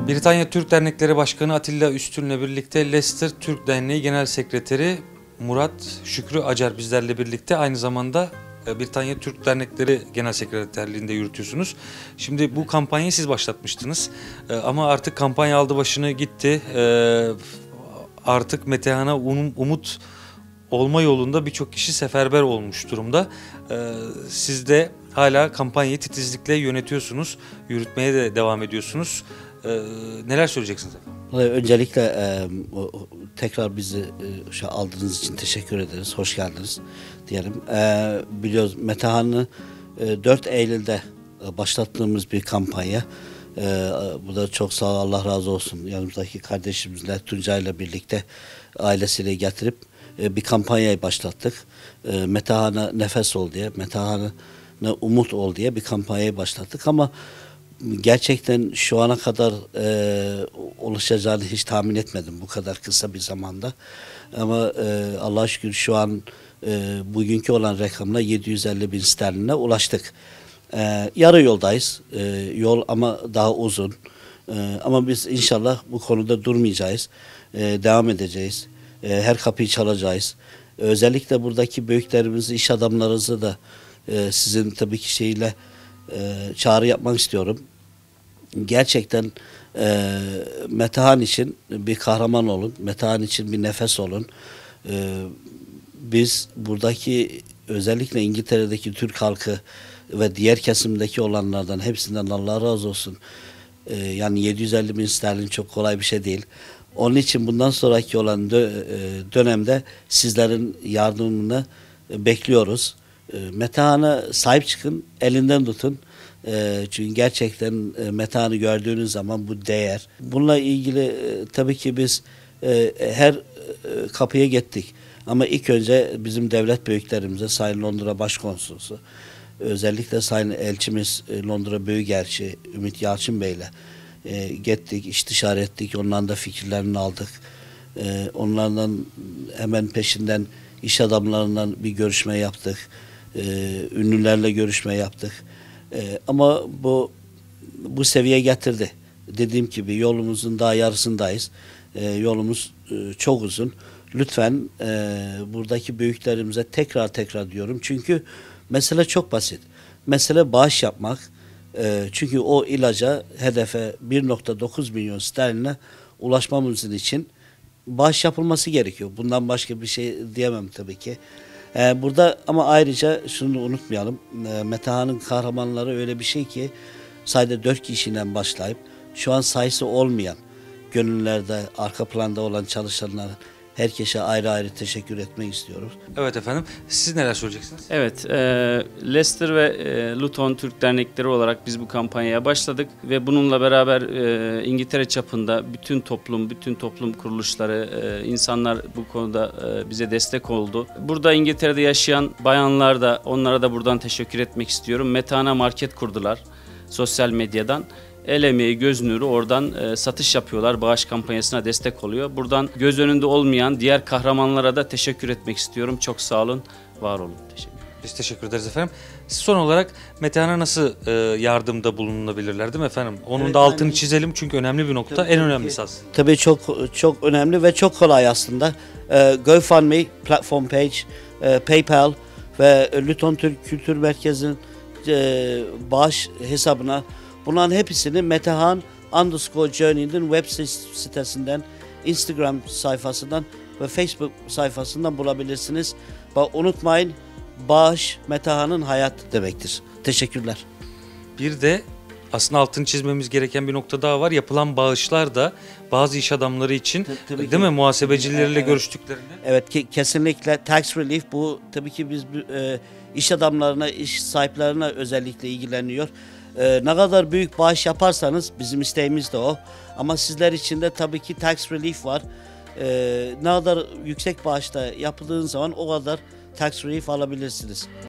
Britanya Türk Dernekleri Başkanı Atilla Üstün'le birlikte Leicester Türk Derneği Genel Sekreteri Murat Şükrü Acar bizlerle birlikte, aynı zamanda Britanya Türk Dernekleri Genel Sekreterliğinde yürütüyorsunuz. Şimdi bu kampanyayı siz başlatmıştınız ama artık kampanya aldı başını gitti. Artık Metehan'a umut olma yolunda birçok kişi seferber olmuş durumda. Siz de hala kampanyayı titizlikle yönetiyorsunuz, yürütmeye de devam ediyorsunuz. Neler söyleyeceksiniz efendim? Öncelikle tekrar bizi aldığınız için teşekkür ederiz. Hoş geldiniz diyelim. Biliyoruz, Metehan'ı 4 Eylül'de başlattığımız bir kampanya. Bu da çok sağ ol, Allah razı olsun. Yanımızdaki kardeşimizle, Tuncay'la birlikte ailesiyle getirip bir kampanyayı başlattık. Metehan'a nefes ol diye, Metehan'a umut ol diye bir kampanyayı başlattık ama gerçekten şu ana kadar oluşacağını hiç tahmin etmedim bu kadar kısa bir zamanda. Ama Allah'a şükür şu an bugünkü olan rakamla 750 bin sterline ulaştık. Yarı yoldayız. Yol ama daha uzun. Ama biz inşallah bu konuda durmayacağız. Devam edeceğiz. Her kapıyı çalacağız. Özellikle buradaki büyüklerimizi, iş adamlarınızı da sizin tabii ki şeyle çağrı yapmak istiyorum. Gerçekten Metehan için bir kahraman olun. Metehan için bir nefes olun. Biz buradaki, özellikle İngiltere'deki Türk halkı ve diğer kesimdeki olanlardan hepsinden Allah razı olsun. Yani 750 bin sterlin çok kolay bir şey değil. Onun için bundan sonraki olan dönemde sizlerin yardımını bekliyoruz. Metehan'a sahip çıkın, elinden tutun. Çünkü gerçekten Metehan'ı gördüğünüz zaman bu değer. Bununla ilgili tabii ki biz her kapıya gittik. Ama ilk önce bizim devlet büyüklerimize, Sayın Londra Başkonsolosu, özellikle Sayın Elçimiz Londra Büyükelçi Ümit Yalçın Bey'le gittik, istişare ettik. Onların da fikirlerini aldık. Onlardan hemen peşinden iş adamlarından bir görüşme yaptık. Ünlülerle görüşme yaptık. Ama bu seviyeye getirdi. Dediğim gibi yolumuzun daha yarısındayız. Yolumuz çok uzun. Lütfen buradaki büyüklerimize tekrar diyorum. Çünkü mesele çok basit. Mesele bağış yapmak. Çünkü o ilaca, hedefe 1,9 milyon sterline ulaşmamız için bağış yapılması gerekiyor. Bundan başka bir şey diyemem tabii ki. Burada ama ayrıca şunu unutmayalım. Metehan'ın kahramanları öyle bir şey ki sadece 4 kişiden başlayıp şu an sayısı olmayan, gönüllerde, arka planda olan çalışanlara, herkese ayrı teşekkür etmek istiyoruz. Evet efendim. Siz neler söyleyeceksiniz? Evet, Leicester ve Luton Türk Dernekleri olarak biz bu kampanyaya başladık ve bununla beraber İngiltere çapında bütün toplum kuruluşları, insanlar bu konuda bize destek oldu. Burada İngiltere'de yaşayan bayanlar da, onlara da buradan teşekkür etmek istiyorum. Metehan'a market kurdular sosyal medyadan. El emeği, göz nuru, oradan satış yapıyorlar, bağış kampanyasına destek oluyor. Buradan göz önünde olmayan diğer kahramanlara da teşekkür etmek istiyorum. Çok sağ olun, var olun. Teşekkür. Biz teşekkür ederiz efendim. Son olarak Metehan'a nasıl yardımda bulunabilirler, değil mi efendim? Onun evet, da altını çizelim çünkü önemli bir nokta. Tabii, en önemlisi aslında. Tabii çok önemli ve çok kolay aslında. GoFundMe, platform page, PayPal ve Luton Türk Kültür Merkezi'nin bağış hesabına, bunların hepsini Metehan_Journey'nin web sitesinden, Instagram sayfasından ve Facebook sayfasından bulabilirsiniz. Bak, unutmayın, bağış Metehan'ın hayat demektir. Teşekkürler. Bir de aslında altını çizmemiz gereken bir nokta daha var. Yapılan bağışlar da bazı iş adamları için, Tabii değil mi? Muhasebecileriyle evet. Görüştüklerinde. Evet, kesinlikle tax relief, bu tabii ki biz iş adamlarına, iş sahiplerine özellikle ilgileniyor. Ne kadar büyük bağış yaparsanız, bizim isteğimiz de o. Ama sizler için de tabii ki tax relief var. Ne kadar yüksek bağışta yapıldığınız zaman o kadar tax relief alabilirsiniz.